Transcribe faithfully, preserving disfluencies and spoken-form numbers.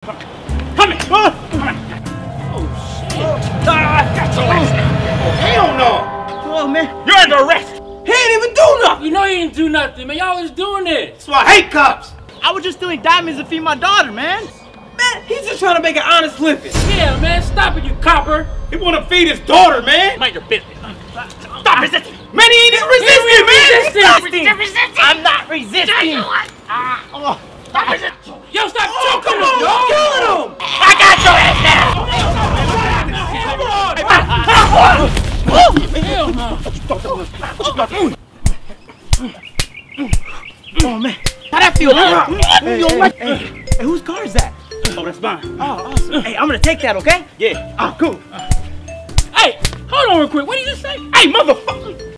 Come here. Come here. Oh, shit. Ah, I got your ass now. Oh, hell no. Oh, man. You're under arrest. He ain't even do nothing. You know he didn't do nothing, man. Y'all was doing this. That's why I hate cops. I was just stealing diamonds to feed my daughter, man. Man, he's just trying to make an honest living. Yeah, man. Stop it, you copper. He want to feed his daughter, man. Mind your business. Stop resisting. Man, he ain't even resisting, man. Resisting. Stop resisting. I'm not resisting. Ah, oh, stop resisting. Yo, stop Oh, choking come on, him, yo. killing him. I got your ass now. Hell no. Oh, man. How that feel, man? Hey, hey, hey, hey, whose car is that? Oh, that's mine. Oh, awesome. Hey, I'm gonna take that, okay? Yeah. Oh, cool. Hey, hold on real quick. What did you just say? Hey, motherfucker.